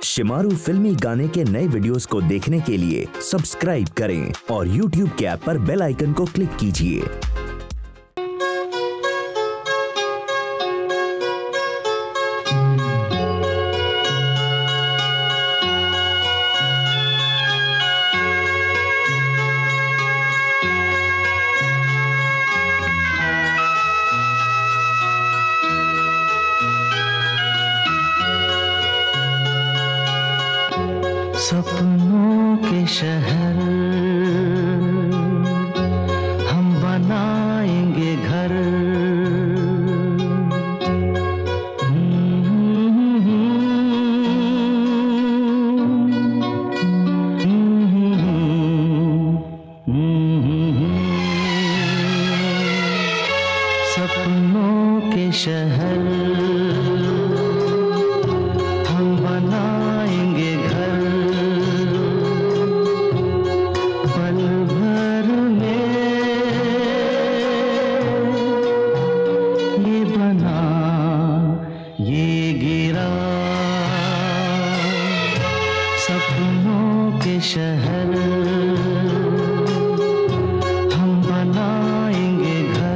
शिमारू फिल्मी गाने के नए वीडियोस को देखने के लिए सब्सक्राइब करें और YouTube के ऐप पर बेल आइकन को क्लिक कीजिए। सपनों के शहर हम बनाएंगे घर, सपनों के शहर हम बनाएंगे घर, पल भर में ये बना ये गिरा, सपनों के शहर हम बनाएंगे घर।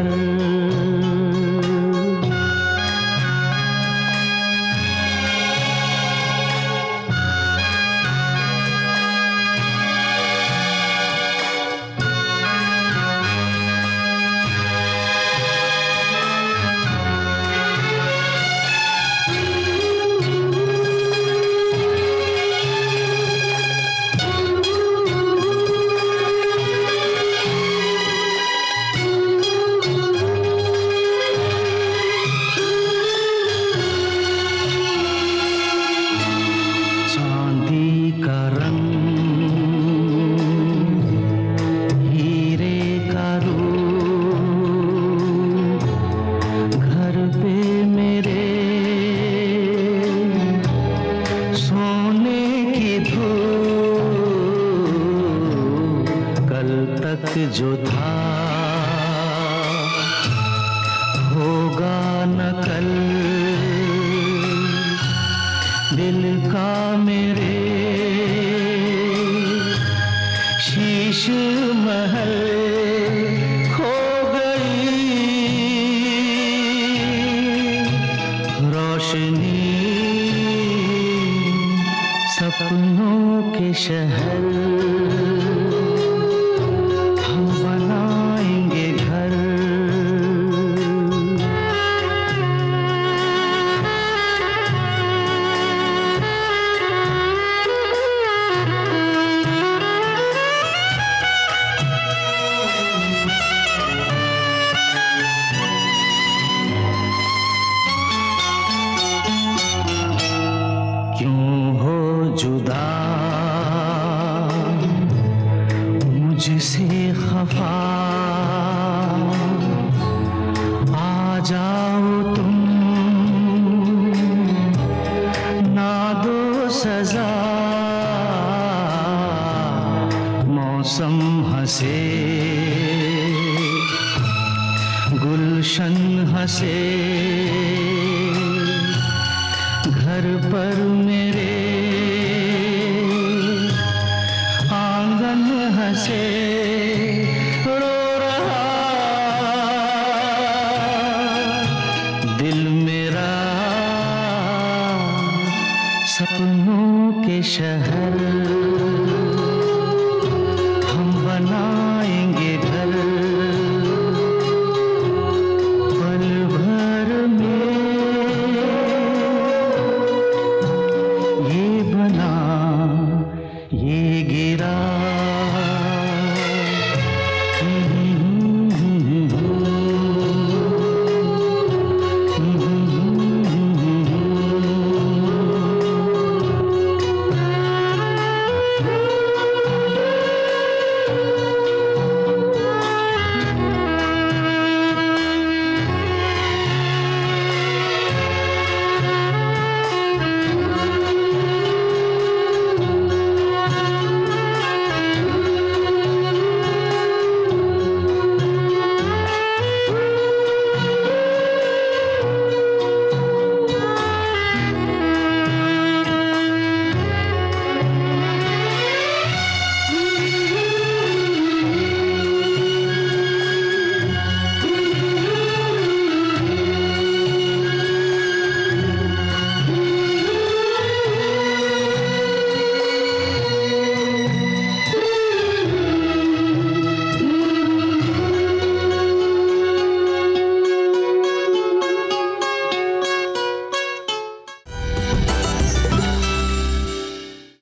जो था होगा न कल, दिल का मेरे शीश महल खो गई, रोशनी सपनों के शहर बनाएंगे घर। क्यों हो जुदा मुझसे खफा, आ जाओ तुम ना दो सजा, मौसम हंसे गुलशन हंसे, घर पर मेरे आंगन हंसे, रो रहा दिल मेरा सपनों के शहर